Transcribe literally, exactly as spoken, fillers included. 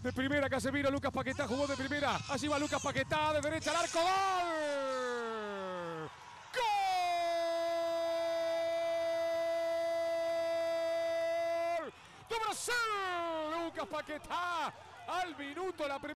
De primera, Casemiro, Lucas Paquetá jugó de primera. Allí va Lucas Paquetá, de derecha al arco. ¡Gol! ¡Gol! ¡De Brasil! Lucas Paquetá al minuto la primera.